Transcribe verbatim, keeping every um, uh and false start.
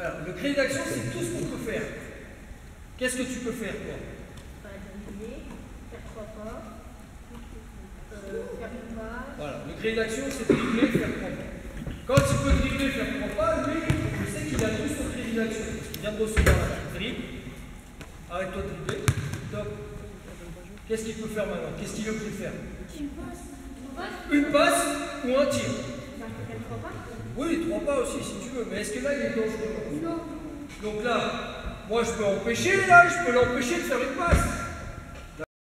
Alors, le crédit d'action, c'est tout ce qu'on peut faire. Qu'est-ce que tu peux faire, toi? Dribbler, faire trois pas, euh, faire une passe. Voilà, le crédit d'action, c'est dribbler, faire trois pas. Quand tu peux dribbler, faire trois pas, lui, je sais qu'il a tout son crédit d'action. Il vient de recevoir la dribble. Arrête-toi de dribbler. Top. Qu'est-ce qu'il peut faire maintenant? Qu'est-ce qu'il veut plus faire? Une passe. Une passe ou un tir? Trois pas. Oui, trois pas aussi si tu veux, mais est-ce que là il est dangereux? Non. Donc là, moi je peux empêcher, là, je peux l'empêcher de faire une passe.